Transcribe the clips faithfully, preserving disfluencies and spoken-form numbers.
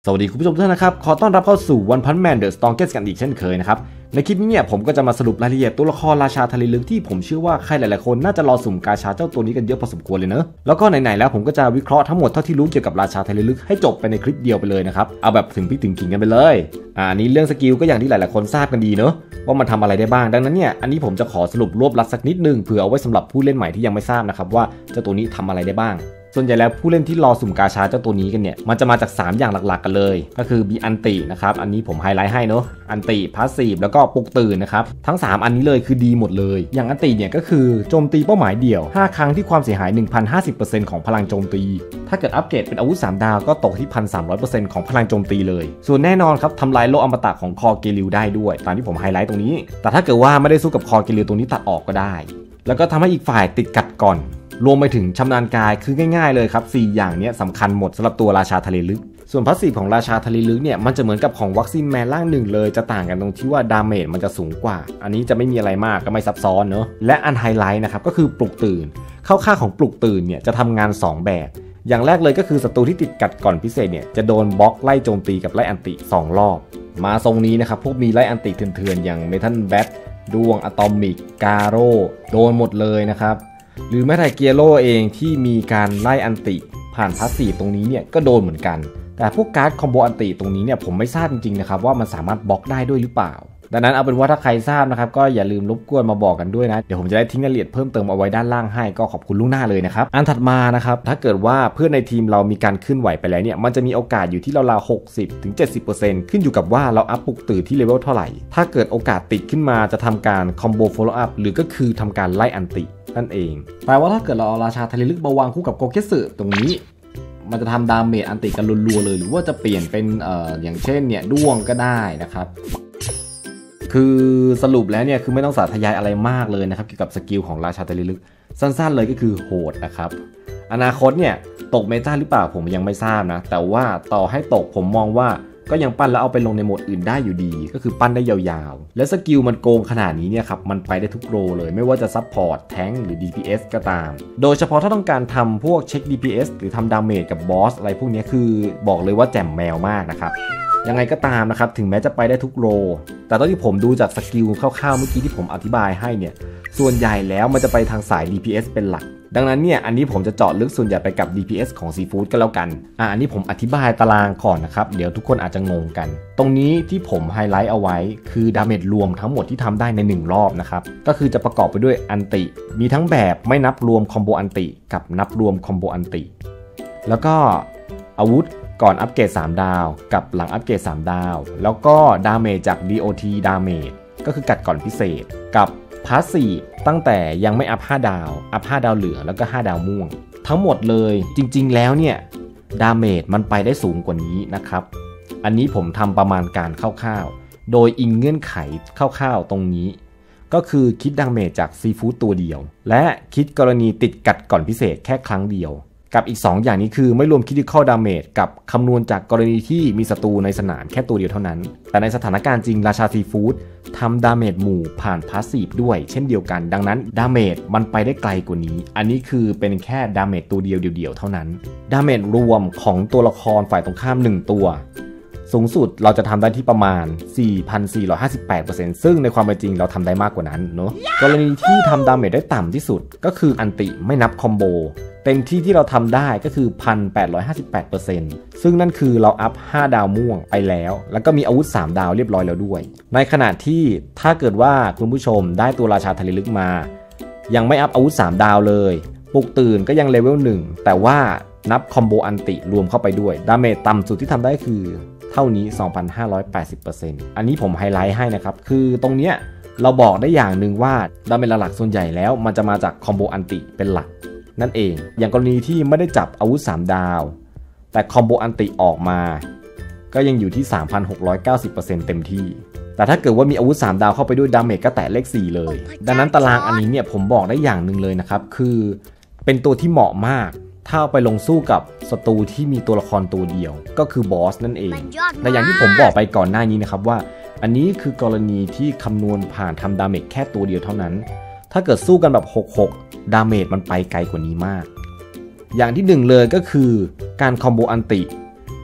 สวัสดีคุณผู้ชมทุกท่านนะครับขอต้อนรับเข้าสู่ One Punch Man The Strongest กันอีกเช่นเคยนะครับในคลิปนี้เนี่ยผมก็จะมาสรุปรายละเอียดตัวละครราชาทะเลลึกที่ผมเชื่อว่าใครหลายๆคนน่าจะรอสุ่มกาชาเจ้าตัวนี้กันเยอะพอสมควรเลยเนอะแล้วก็ไหนๆแล้วผมก็จะวิเคราะห์ทั้งหมดเท่าที่รู้เกี่ยวกับราชาทะเลลึกให้จบไปในคลิปเดียวไปเลยนะครับเอาแบบถึงพี่ถึงขิงกันไปเลยอ่านี้เรื่องสกิลก็อย่างที่หลายๆคนทราบกันดีเนอะว่ามันทำอะไรได้บ้างดังนั้นเนี่ยอันนี้ผมจะขอสรุปรวบลัดสักนิดนึงเผื่อเอาไว้สำหรับผู้เล่นใหม่ที่ยังไม่ทราบนะครับว่าเจ้าตัวนี้ทำอะไรได้บ้างส่วนใหญ่แล้วผู้เล่นที่รอสุ่มกาชาเจ้าตัวนี้กันเนี่ยมันจะมาจากสามอย่างหลักๆกันเลยก็คือมีอันตินะครับอันนี้ผมไฮไลท์ให้เนาะอันติพาสซีฟแล้วก็ปลุกตื่นนะครับทั้งสามอันนี้เลยคือดีหมดเลยอย่างอันติเนี่ยก็คือโจมตีเป้าหมายเดี่ยวห้าครั้งที่ความเสียหาย หนึ่งพันห้าสิบเปอร์เซ็นต์ ของพลังโจมตีถ้าเกิดอัปเกรดเป็นอาวุธสามดาวก็ตกที่ หนึ่งพันสามร้อยเปอร์เซ็นต์ ของพลังโจมตีเลยส่วนแน่นอนครับทำลายโลอมตะของคอเกลิวได้ด้วยตามที่ผมไฮไลท์ตรงนี้แต่ถ้าเกิดว่าไม่ได้สู้กับคอเกลิวตรงนี้ตัดออกก็ได้แล้วก็ทำให้อีกฝ่ายติดกัดก่อนรวมไปถึงชำนาญกายคือง่ายๆเลยครับสี่อย่างนี้สำคัญหมดสำหรับตัวราชาทะเลลึกส่วนพาสซีฟของราชาทะเลลึกเนี่ยมันจะเหมือนกับของวัคซีนแมนร่างหนึ่งเลยจะต่างกันตรงที่ว่าดาเมจมันจะสูงกว่าอันนี้จะไม่มีอะไรมากก็ไม่ซับซ้อนเนอะและอันไฮไลท์นะครับก็คือปลุกตื่นเข้าค่าของปลุกตื่นเนี่ยจะทำงานสองแบบอย่างแรกเลยก็คือศัตรูที่ติดกัดก่อนพิเศษเนี่ยจะโดนบล็อกไล่โจมตีกับไล่อันติสองรอบมาทรงนี้นะครับพวกมีไล่อันติเถื่อนๆอย่างเมทัลแบทดวงอะตอมิกกาโร่โดนหมดเลยนะครับหรือแม้แต่เกียโร่เองที่มีการไล่อันติผ่านพาสซีฟตรงนี้เนี่ยก็โดนเหมือนกันแต่พวกการ์ดคอมโบอันติตรงนี้เนี่ยผมไม่ทราบจริงๆนะครับว่ามันสามารถบล็อกได้ด้วยหรือเปล่าดังนั้นเอาเป็นว่าถ้าใครทราบนะครับก็อย่าลืมรบกวนมาบอกกันด้วยนะเดี๋ยวผมจะได้ทิ้งรายละเอียดเพิ่มเติมเอาไว้ด้านล่างให้ก็ขอบคุณล่วงหน้าเลยนะครับอันถัดมานะครับถ้าเกิดว่าเพื่อนในทีมเรามีการเคลื่อนไหวไปแล้วเนี่ยมันจะมีโอกาสอยู่ที่ราวๆ หกสิบถึงเจ็ดสิบเปอร์เซ็นต์ ขึ้นอยู่กับว่าเราอัพปลุกตื่นที่เลเวลเท่าไหร่ถ้าเกิดโอกาสติดขึ้นมาจะทำการคอมโบโฟล์อัพหรือก็คือทำการไล่อันตินั่นเองแปลว่าถ้าเกิดเราเอาราชาทะเลลึกมาวางคู่กับโกเกสึตรงนี้มันจะทำดาเมจอันติกันรัวๆเลยหรือว่าจะเปลี่ยนเป็นเอ่ออย่างเช่นเนี่ยด้วงก็ได้นะครับคือสรุปแล้วเนี่ยคือไม่ต้องสาธยายอะไรมากเลยนะครับเกี่ยวกับสกิลของราชาทะเลลึกสั้นๆเลยก็คือโหดนะครับอนาคตเนี่ยตกเมตาหรือเปล่าผมยังไม่ทราบนะแต่ว่าต่อให้ตกผมมองว่าก็ยังปั้นแล้วเอาไปลงในโหมดอื่นได้อยู่ดีก็คือปั้นได้ยาวๆและสกิลมันโกงขนาดนี้เนี่ยครับมันไปได้ทุกโรเลยไม่ว่าจะซัพพอร์ตแทงค์หรือ ดี พี เอส ก็ตามโดยเฉพาะถ้าต้องการทำพวกเช็ค ดี พี เอส หรือทำดาเมจกับบอสอะไรพวกนี้คือบอกเลยว่าแจ่มแมวมากนะครับยังไงก็ตามนะครับถึงแม้จะไปได้ทุกโรแต่ตอนที่ผมดูจากสกิลคร่าวๆเมื่อกี้ที่ผมอธิบายให้เนี่ยส่วนใหญ่แล้วมันจะไปทางสาย ดี พี เอส เป็นหลักดังนั้นเนี่ยอันนี้ผมจะเจาะลึกส่วนใหญ่ไปกับ ดี พี เอส ของซีฟู้ดก็แล้วกันอ่ะอันนี้ผมอธิบายตารางก่อนนะครับเดี๋ยวทุกคนอาจจะงงกันตรงนี้ที่ผมไฮไลท์เอาไว้คือดาเมจรวมทั้งหมดที่ทำได้ในหนึ่งรอบนะครับก็คือจะประกอบไปด้วยอันติมีทั้งแบบไม่นับรวมคอมโบอันติกับนับรวมคอมโบอันติแล้วก็อาวุธก่อนอัปเกรดสามดาวกับหลังอัปเกรดสามดาวแล้วก็ดาเมจจาก ดี โอ ที ดาเมจก็คือกัดก่อนพิเศษกับพาสซีฟตั้งแต่ยังไม่อัพห้าดาวอัพห้าดาวเหลืองแล้วก็ห้าดาวม่วงทั้งหมดเลยจริงๆแล้วเนี่ยดาเมจมันไปได้สูงกว่านี้นะครับอันนี้ผมทำประมาณการคร่าวๆโดยอิงเงื่อนไขคร่าวๆตรงนี้ก็คือคิดดาเมจจากซีฟู้ดตัวเดียวและคิดกรณีติดกัดก่อนพิเศษแค่ครั้งเดียวกับอีกสองอย่างนี้คือไม่รวม Critical Damage กับคำนวณจากกรณีที่มีศัตรูในสนามแค่ตัวเดียวเท่านั้นแต่ในสถานการณ์จริงราชาซีฟู้ดทำดาเมจหมู่ผ่านพาสซีฟด้วยเช่นเดียวกันดังนั้นดาเมจมันไปได้ไกลกว่านี้อันนี้คือเป็นแค่ดาเมจตัวเดียวเดียวๆเท่านั้นดาเมจรวมของตัวละครฝ่ายตรงข้ามหนึ่งตัวสูงสุดเราจะทำได้ที่ประมาณ สี่พันสี่ร้อยห้าสิบแปดเปอร์เซ็นต์ ซึ่งในความเป็นจริงเราทำได้มากกว่านั้นเนาะกรณีที่ทำดาเมจได้ต่ำที่สุดก็คืออันติไม่นับคอมโบเต็มที่ที่เราทำได้ก็คือ หนึ่งพันแปดร้อยห้าสิบแปดเปอร์เซ็นต์ ซึ่งนั่นคือเราอัพห้าดาวม่วงไปแล้วแล้วก็มีอาวุธสามดาวเรียบร้อยแล้วด้วยในขณะที่ถ้าเกิดว่าคุณผู้ชมได้ตัวราชาทะเลลึกมายังไม่อัพอาวุธสามดาวเลยปลุกตื่นก็ยังเลเวลหนึ่งแต่ว่านับคอมโบอันติรวมเข้าไปด้วยดาเมจต่ำสุดที่ทำได้คือเท่านี้ สองพันห้าร้อยแปดสิบเปอร์เซ็นต์ อันนี้ผมไฮไลท์ให้นะครับคือตรงเนี้ยเราบอกได้อย่างหนึ่งว่าดาเมจหลักส่วนใหญ่แล้วมันจะมาจากคอมโบอันติเป็นหลักนั่นเองอย่างกรณีที่ไม่ได้จับอาวุธสามดาวแต่คอมโบอันติออกมาก็ยังอยู่ที่ สามพันหกร้อยเก้าสิบเปอร์เซ็นต์ เต็มที่แต่ถ้าเกิดว่ามีอาวุธสามดาวเข้าไปด้วยดาเมจก็แตะเลขสี่เลยดังนั้นตารางอันนี้เนี่ยผมบอกได้อย่างหนึ่งเลยนะครับคือเป็นตัวที่เหมาะมากถ้าเอาไปลงสู้กับศัตรูที่มีตัวละครตัวเดียวก็คือบอสนั่นเองแต่อย่างที่ผมบอกไปก่อนหน้านี้นะครับว่าอันนี้คือกรณีที่คำนวณผ่านทำดาเมจแค่ตัวเดียวเท่านั้นถ้าเกิดสู้กันแบบหกสิบหกดาเมจมันไปไกลกว่านี้มากอย่างที่หนึ่งเลยก็คือการคอมโบอันติ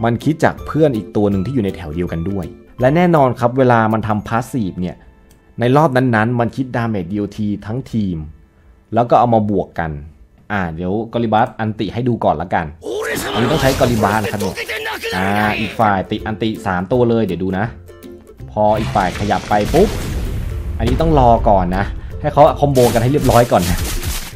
มันคิดจากเพื่อนอีกตัวหนึ่งที่อยู่ในแถวเดียวกันด้วยและแน่นอนครับเวลามันทำพาสซีฟเนี่ยในรอบนั้นๆมันคิดดาเมจ ดี โอ ที ทั้งทีมแล้วก็เอามาบวกกันอ่าเดี๋ยวกอริบัสอันติให้ดูก่อนละกันอันนี้ต้องใช้กอริบัสนะครับเนี่ยอ่าอีกฝ่ายติดอันติสามตัวเลยเดี๋ยวดูนะพออีกฝ่ายขยับไปปุ๊บอันนี้ต้องรอก่อนนะให้เขาคอมโบกันให้เรียบร้อยก่อนนะ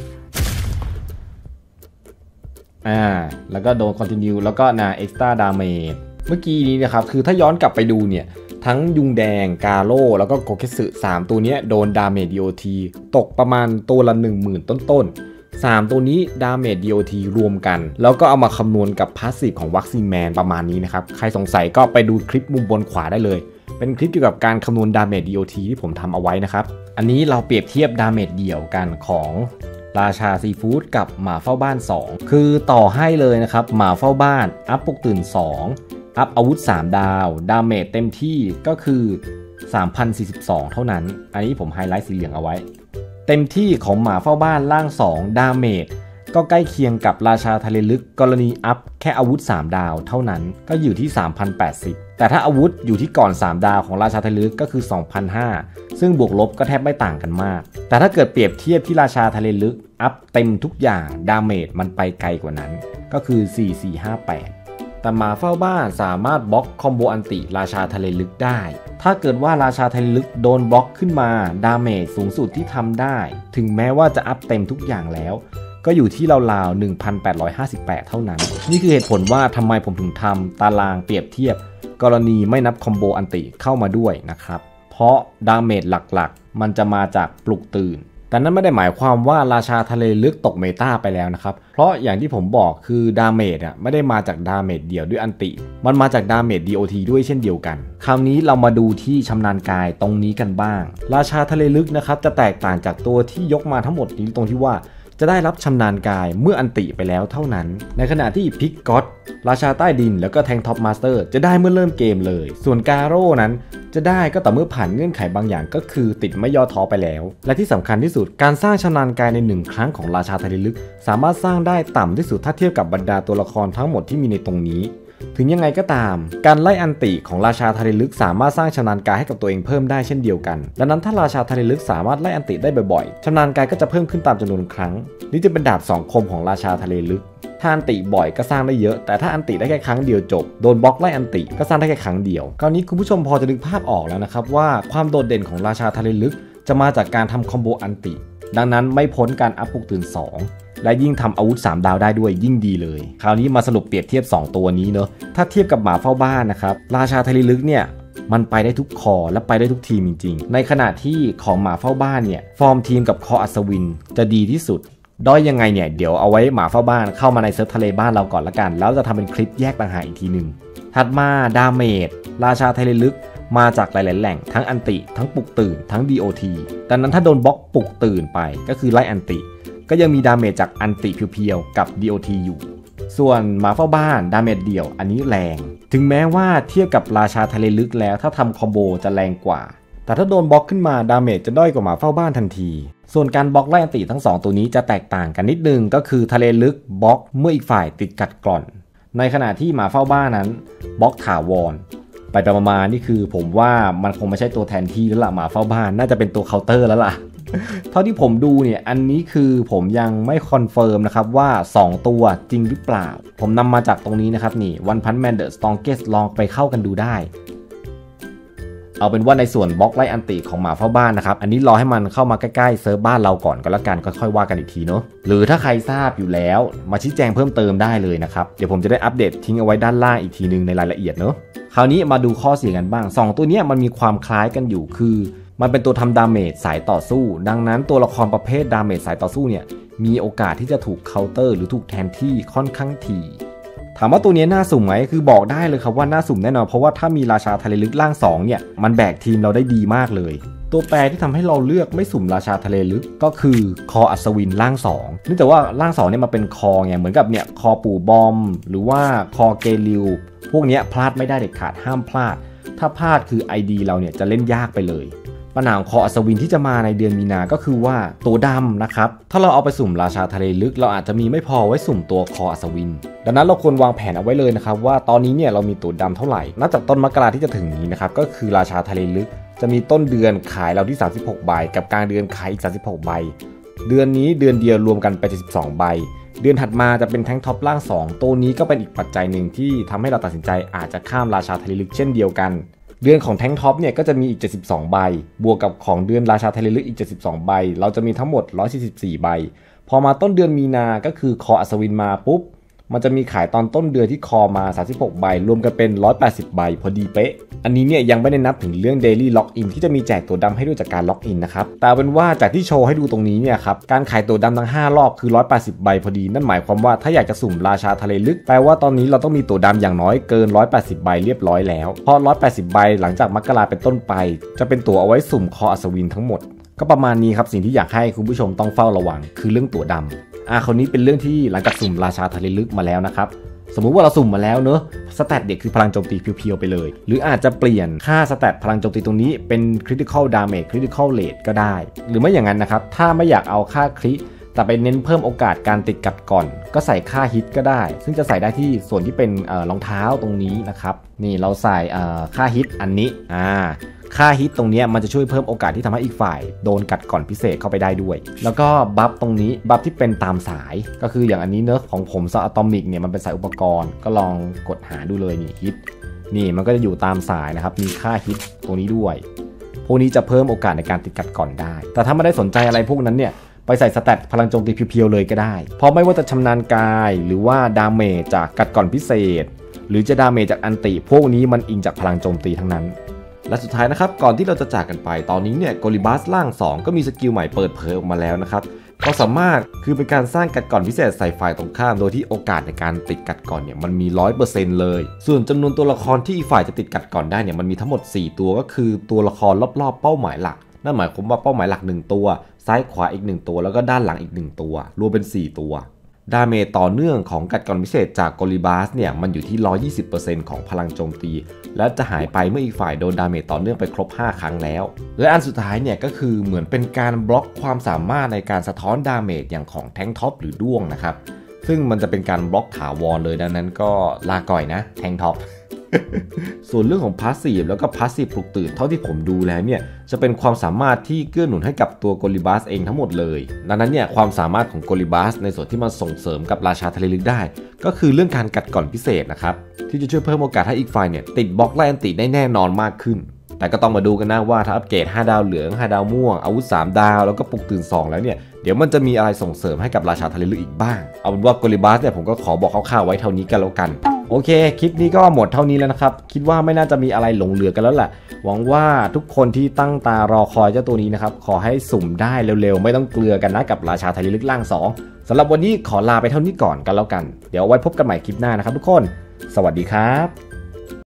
อ่าแล้วก็โดนคอนติเนียแล้วก็นาเอ็กซ์ตร้าดาเมจเมื่อกี้นี้นะครับคือถ้าย้อนกลับไปดูเนี่ยทั้งยุงแดงกาโร่แล้วก็โกเคสึสามตัวนี้โดนดาเมจ ดี โอ ที ตกประมาณตัวละ หนึ่งหมื่น ต้นๆสามตัวนี้ดาเมจ ดี โอ ที รวมกันแล้วก็เอามาคำนวณกับพาสซีฟของวัคซีนแมนประมาณนี้นะครับใครสงสัยก็ไปดูคลิปมุมบนขวาได้เลยเป็นคลิปเกี่ยวกับการคำนวณดาเมจ ดี โอ ที ที่ผมทำเอาไว้นะครับอันนี้เราเปรียบเทียบดาเมจเดี่ยวกันของราชาซีฟู้ดกับหมาเฝ้าบ้านสองคือต่อให้เลยนะครับหมาเฝ้าบ้านอัพปลุกตื่นสองอัพอาวุธสามดาวดาเมจเต็มที่ก็คือ สามพันสี่สิบสอง เท่านั้นอันนี้ผมไฮไลท์สีเหลืองเอาไว้เต็มที่ของหมาเฝ้าบ้านล่างสองดาเมจก็ใกล้เคียงกับราชาทะเลลึกกรณีอัพแค่อาวุธสามดาวเท่านั้นก็อยู่ที่ สามพันแปดสิบ แต่ถ้าอาวุธอยู่ที่ก่อนสามดาวของราชาทะเลลึกก็คือ สองพันห้าร้อย ซึ่งบวกลบก็แทบไม่ต่างกันมากแต่ถ้าเกิดเปรียบเทียบที่ราชาทะเลลึกอัพเต็มทุกอย่างดาเมจมันไปไกลกว่านั้นก็คือ สี่พันสี่ร้อยห้าสิบแปด แต่หมาเฝ้าบ้านสามารถบล็อกคอมโบอันติราชาทะเลลึกได้ถ้าเกิดว่าราชาทะเลลึกโดนบล็อกขึ้นมาดาเมจสูงสุดที่ทำได้ถึงแม้ว่าจะอัพเต็มทุกอย่างแล้วก็อยู่ที่ราวๆ หนึ่งพันแปดร้อยห้าสิบแปด เท่านั้นนี่คือเหตุผลว่าทำไมผมถึงทำตารางเปรียบเทียบกรณีไม่นับคอมโบอันติเข้ามาด้วยนะครับเพราะดาเมจหลักๆมันจะมาจากปลุกตื่นแต่นั้นไม่ได้หมายความว่าราชาทะเลลึกตกเมตาไปแล้วนะครับเพราะอย่างที่ผมบอกคือดาเมจอ่ะไม่ได้มาจากดาเมจเดี่ยวด้วยอันติมันมาจากดาเมจ ดี โอ ที ด้วยเช่นเดียวกันคราวนี้เรามาดูที่ชำนาญกายตรงนี้กันบ้างราชาทะเลลึกนะครับจะแตกต่างจากตัวที่ยกมาทั้งหมดนี้ตรงที่ว่าจะได้รับชำนาญกายเมื่ออันติไปแล้วเท่านั้นในขณะที่พิกก็อตราชาใต้ดินแล้วก็แทงท็อปมาสเตอร์จะได้เมื่อเริ่มเกมเลยส่วนกาโร่นั้นจะได้ก็ต่อเมื่อผ่านเงื่อนไขบางอย่างก็คือติดไม่ย่อท้อไปแล้วและที่สำคัญที่สุดการสร้างชำนาญกายในหนึ่งครั้งของราชาทะเลลึกสามารถสร้างได้ต่ำที่สุดถ้าเทียบกับบรรดาตัวละครทั้งหมดที่มีในตรงนี้ถึงยังไงก็ตามการไล่อันติของราชาทะเลลึกสามารถสร้างชำนาญกายให้กับตัวเองเพิ่มได้เช่นเดียวกันดังนั้นถ้าราชาทะเลลึกสามารถไล่อันติได้บ่อยๆชำนาญกายก็จะเพิ่มขึ้นตามจำนวนครั้งนี่จะเป็นดาบสองคมของราชาทะเลลึกถ้าอันติบ่อยก็สร้างได้เยอะแต่ถ้าอันติได้แค่ครั้งเดียวจบโดนบล็อกไล่อันติก็สร้างได้แค่ครั้งเดียวคราวนี้คุณผู้ชมพอจะนึกภาพออกแล้วนะครับว่าความโดดเด่นของราชาทะเลลึกจะมาจากการทำคอมโบอันติดังนั้นไม่พ้นการอัพปลุกตื่นสองและยิ่งทำอาวุธสามดาวได้ด้วยยิ่งดีเลยคราวนี้มาสรุปเปรียบเทียบสองตัวนี้เนอะถ้าเทียบกับหมาเฝ้าบ้านนะครับราชาทะเลลึกเนี่ยมันไปได้ทุกคอและไปได้ทุกทีมจริงๆในขณะที่ของหมาเฝ้าบ้านเนี่ยฟอร์มทีมกับคออัศวินจะดีที่สุดด้อยยังไงเนี่ยเดี๋ยวเอาไว้หมาเฝ้าบ้านเข้ามาในเซิร์ฟทะเลบ้านเราก่อนละกันแล้วจะทำเป็นคลิปแยกต่างหากอีกทีหนึ่งถัดมาดาเมจราชาทะเลลึกมาจากหลายๆแหล่งทั้งอันติทั้งปลุกตื่นทั้ง ดี โอ ที ดังนั้นถ้าโดนบล็อกปลุกตื่นไปก็คือไล่อันติก็ยังมีดาเมจจากอันติเพียวๆกับ ดี โอ ที อยู่ส่วนหมาเฝ้าบ้านดาเมจเดี่ยวอันนี้แรงถึงแม้ว่าเทียบกับราชาทะเลลึกแล้วถ้าทำคอมโบจะแรงกว่าแต่ถ้าโดนบล็อกขึ้นมาดาเมจจะด้อยกว่าหมาเฝ้าบ้านทันทีส่วนการบล็อกไล่อันติทั้งสองตัวนี้จะแตกต่างกันนิดนึงก็คือทะเลลึกบล็อกเมื่ออีกฝ่ายติดกัดกร่อนในขณะที่หมาเฝ้าบ้านนั้นบล็อกถาวรไปประมาณนี่คือผมว่ามันคงไม่ใช่ตัวแทนที่แล้วล่ะหมาเฝ้าบ้านน่าจะเป็นตัวเคาน์เตอร์แล้วล่ะเท่าที่ผมดูเนี่ยอันนี้คือผมยังไม่คอนเฟิร์มนะครับว่าสองตัวจริงหรือเปล่าผมนำมาจากตรงนี้นะครับนี่ One Punch Man The Strongest ลองไปเข้ากันดูได้เอาเป็นว่าในส่วนบล็อกไล่อันติของหมาเฝ้าบ้านนะครับอันนี้รอให้มันเข้ามาใกล้ๆเซิร์ฟบ้านเราก่อนก็แล้วกันค่อยๆว่ากันอีกทีเนาะหรือถ้าใครทราบอยู่แล้วมาชี้แจงเพิ่มเติมได้เลยนะครับเดี๋ยวผมจะได้อัปเดตทิ้งเอาไว้ด้านล่างอีกทีนึงในรายละเอียดเนาะคราวนี้มาดูข้อเสียกันบ้างสองตัวนี้มันมีความคล้ายกันอยู่คือมันเป็นตัวทำดาเมจสายต่อสู้ดังนั้นตัวละครประเภทดาเมจสายต่อสู้เนี่ยมีโอกาสที่จะถูกเคาน์เตอร์หรือถูกแทนที่ค่อนข้างถี่ถามว่าตัวนี้น่าสุ่มไหมคือบอกได้เลยครับว่าน่าสุ่มแน่นอนเพราะว่าถ้ามีราชาทะเลลึกล่างสองเนี่ยมันแบกทีมเราได้ดีมากเลยตัวแปรที่ทำให้เราเลือกไม่สุ่มราชาทะเลลึกก็คือคออัศวินล่างสองเนื่องจากว่าล่างสองเนี่ยมาเป็นคอไงเหมือนกับเนี่ยคอปู่บอมหรือว่าคอเกลิวพวกนี้พลาดไม่ได้เด็ดขาดห้ามพลาดถ้าพลาดคือ ไอ ดี เราเนี่ยจะเล่นยากไปเลยปัญหาของคออัศวินที่จะมาในเดือนมีนาก็คือว่าตัวดำนะครับถ้าเราเอาไปสุ่มราชาทะเลลึกเราอาจจะมีไม่พอไว้สุ่มตัวคออัศวินดังนั้นเราควรวางแผนเอาไว้เลยนะครับว่าตอนนี้เนี่ยเรามีตัวดำเท่าไหร่นับจากต้นมกราที่จะถึงนี้นะครับก็คือราชาทะเลลึกจะมีต้นเดือนขายเราที่สามสิบหกใบกับกลางเดือนขายอีกสามสิบหกใบเดือนนี้เดือนเดียวรวมกันไปเจ็ดสิบสองใบเดือนถัดมาจะเป็นแท้งท็อปล่างสองตัวนี้ก็เป็นอีกปัจจัยหนึ่งที่ทำให้เราตัดสินใจอาจจะข้ามราชาทะเลลึกเช่นเดียวกันเดือนของแท้งท็อปเนี่ยก็จะมีอีกเจ็ดสิบสองใบบวกกับของเดือนราชาทะเลลึกอีกเจ็ดสิบสองใบเราจะมีทั้งหมดหนึ่งร้อยสี่สิบสี่ใบพอมาต้นเดือนมีนาก็คือคออัศวินมาปุ๊บมันจะมีขายตอนต้นเดือนที่คอมาสามสิบหกใบรวมกันเป็นหนึ่งร้อยแปดสิบใบพอดีเป๊ะอันนี้เนี่ยยังไม่ได้นับถึงเรื่อง Daily Lock In ที่จะมีแจกตัวดำให้ด้วยจากการ Lock In นะครับแต่เป็นว่าจากที่โชว์ให้ดูตรงนี้เนี่ยครับการขายตัวดำทั้งห้ารอบคือหนึ่งร้อยแปดสิบใบพอดีนั่นหมายความว่าถ้าอยากจะสุ่มราชาทะเลลึกแปลว่าตอนนี้เราต้องมีตัวดำอย่างน้อยเกินหนึ่งร้อยแปดสิบใบเรียบร้อยแล้วเพราะหนึ่งร้อยแปดสิบใบหลังจากมกราเป็นต้นไปจะเป็นตัวเอาไว้สุ่มคออัศวินทั้งหมดก็ประมาณนี้ครับสิ่งที่อยากให้คุณผู้ชมต้องเฝ้าระวังคือเรื่องตัวดำอ่ะคราวนี้เป็นเรื่องที่หลังจากสุ่มราชาทะเลลึกมาแล้วนะครับสมมุติว่าเราสุ่มมาแล้วเนอะสแตทเด็กคือพลังโจมตีเพียวๆไปเลยหรืออาจจะเปลี่ยนค่าสแตทพลังโจมตีตรงนี้เป็น critical damage critical rate ก็ได้หรือไม่อย่างนั้นนะครับถ้าไม่อยากเอาค่าคริแต่ไปเน้นเพิ่มโอกาสการติดกัดก่อนก็ใส่ค่าฮิตก็ได้ซึ่งจะใส่ได้ที่ส่วนที่เป็นเอ่อรองเท้าตรงนี้นะครับนี่เราใส่เอ่อค่าฮิตอันนี้อ่าค่าฮิตตรงนี้มันจะช่วยเพิ่มโอกาสที่ทำให้อีกฝ่ายโดนกัดก่อนพิเศษเข้าไปได้ด้วยแล้วก็บัฟตรงนี้บัฟที่เป็นตามสายก็คืออย่างอันนี้เนอะของผมซาอะตอมิกเนี่ยมันเป็นสายอุปกรณ์ก็ลองกดหาดูเลยนี่ฮิตนี่มันก็จะอยู่ตามสายนะครับมีค่าฮิตตรงนี้ด้วยพวกนี้จะเพิ่มโอกาสในการติดกัดก่อนได้แต่ถ้าไม่ได้สนใจอะไรพวกนั้นเนี่ยไปใส่สแตทพลังโจมตีเพียวๆเลยก็ได้เพราะไม่ว่าจะชำนาญกายหรือว่าดาเมจจากกัดก่อนพิเศษหรือจะดาเมจจากอันติพวกนี้มันอิงจากพลังโจมตีทั้งนั้นและสุดท้ายนะครับก่อนที่เราจะจากกันไปตอนนี้เนี่ยโกลิบัสล่างสองก็มีสกิลใหม่เปิดเผยออกมาแล้วนะครับก็สามารถคือเป็นการสร้างกัดก่อนพิเศษใส่ฝ่ายตรงข้ามโดยที่โอกาสในการติดกัดก่อนเนี่ยมันมี ร้อยเปอร์เซ็นต์ เลยส่วนจำนวนตัวละครที่อีกฝ่ายจะติดกัดก่อนได้เนี่ยมันมีทั้งหมดสี่ตัวก็คือตัวละครรอบๆเป้าหมายหลักนั่นหมายความว่าเป้าหมายหลักหนึ่งตัวซ้ายขวาอีกหนึ่งตัวแล้วก็ด้านหลังอีกหนึ่งตัวรวมเป็นสี่ตัวดาเมจต่อเนื่องของกัดก่อนพิเศษจากโกลิบัสเนี่ยมันอยู่ที่ หนึ่งร้อยยี่สิบเปอร์เซ็นต์ ของพลังโจมตีและจะหายไปเมื่ออีกฝ่ายโดนดาเมจต่อเนื่องไปครบห้าครั้งแล้วและอันสุดท้ายเนี่ยก็คือเหมือนเป็นการบล็อกความสามารถในการสะท้อนดาเมจอย่างของแท้งท็อปหรือด้วงนะครับซึ่งมันจะเป็นการบล็อกถาวรเลยดังนั้นก็ลาก่อยนะแท้งท็อป ส่วนเรื่องของพาสซีฟแล้วก็พาสซีฟปลุกตื่นเท่าที่ผมดูแล้วเนี่ยจะเป็นความสามารถที่เกื้อหนุนให้กับตัวโกลิบัสเองทั้งหมดเลยดังนั้นเนี่ยความสามารถของโกลิบัสในส่วนที่มาส่งเสริมกับราชาทะเลลึกได้ก็คือเรื่องการกัดก่อนพิเศษนะครับที่จะช่วยเพิ่มโอกาสให้อีกฝ่ายเนี่ยติดบล็อกไล่อันติได้แน่นอนมากขึ้นแต่ก็ต้องมาดูกันนะว่าถ้าอัปเกรดห้าดาวเหลืองห้าดาวม่วงอาวุธสามดาวแล้วก็ปลุกตื่นสองแล้วเนี่ยเดี๋ยวมันจะมีอะไรส่งเสริมให้กับราชาทะเลลึกอีกบ้างเอาเป็นว่าโกลิบัสเนี่ยผมก็ขอบอกคร่าวๆไว้เท่านี้กันแล้วกันโอเคคลิปนี้ก็หมดเท่านี้แล้วนะครับคิดว่าไม่น่าจะมีอะไรหลงเหลือกันแล้วแหละหวังว่าทุกคนที่ตั้งตารอคอยเจ้าตัวนี้นะครับขอให้สุ่มได้เร็วๆไม่ต้องเกลือกันนะกับราชาทะเลลึกล่างสองสำหรับวันนี้ขอลาไปเท่านี้ก่อนกันแล้วกันเดี๋ยวไว้พบกันใหม่คลิปหน้านะครับทุกคนสวัสดีครับ